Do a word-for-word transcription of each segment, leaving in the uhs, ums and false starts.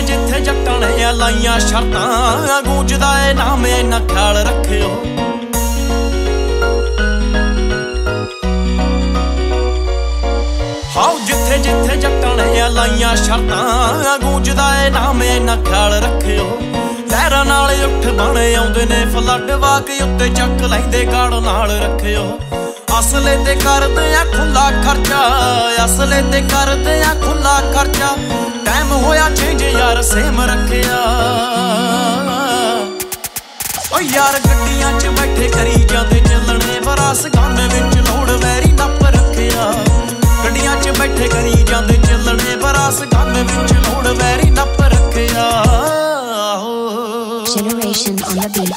जिथे जट्टां ने लाइयां शर्तां गूंजदा ए नाम इन्ना ख्याल रखियो। हाओ जिथे जिथे जट्टां ने लाइयां शर्तां गूंजदा ए नाम इन्ना ख्याल रखियो। लहरां नाल उठ बने आउंदे ने फ्लड वाक उत्ते चक लैंदे गाड़ नाल रखियो। असले ते करदे आ खुला खर्चा, असले ते करदे आ खुला खर्चा। टाइम होया चेंज यार सेम रखिया। ओ यार गड्डियां च बैठे करी जांदे चलने बरास गाने विच लोड़ वैरी नप रखिया। गड्डियां च बैठे करी जांदे चलने बरास गाने विच लोड़ वैरी नप रखिया। Generation on the beat.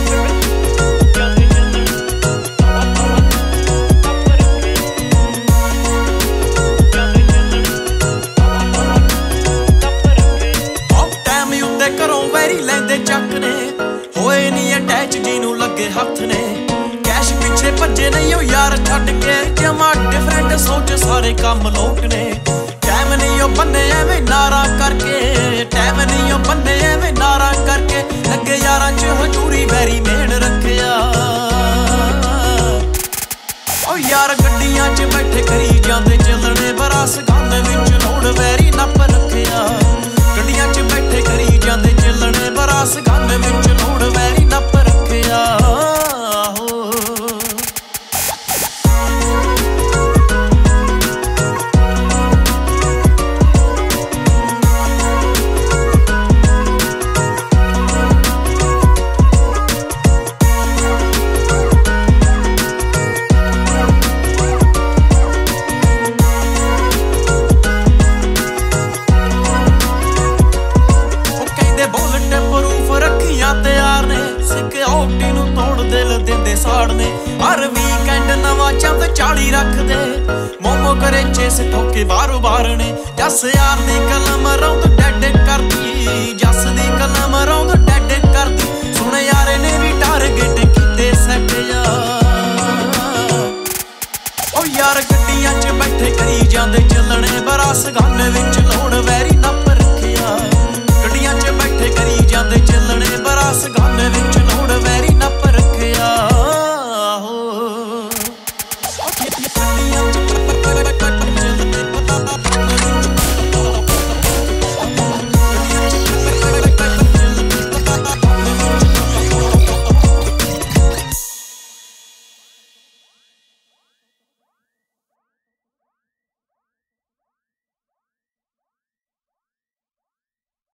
घरों वैरी लैंदे चक ने होए नी अटैच जिनू लगे हथ ने। कैश पिछे भजे नहीं हो यार छड्ड के जमा डिफरेंट सोच सारे काम लोक ने। टाइम नहीं हो बन्ने एवें नारा करके, टाइम नहीं हो बन्ने एवें नारा करके। लगे यारां च हजूरी वैरी मेड़ रखिया। ओ यार गड्डियां च बैठे करी जांदे चलने बरास गाने विच लोड़ वैरी नप रखिया। गड्डियां च बैठे करी जांदे चलने बरास गाने विच लोड़ वैरी नप रखिया। तैयार ने सिक्योरिटी नूं तोड़ दिल देंदे साड़ने। हर वीकेंड नवा चंद चाली रखदे मोमो करे चेस ठोके बारो बार ने। जस यार दी कलम रौंद डैड कर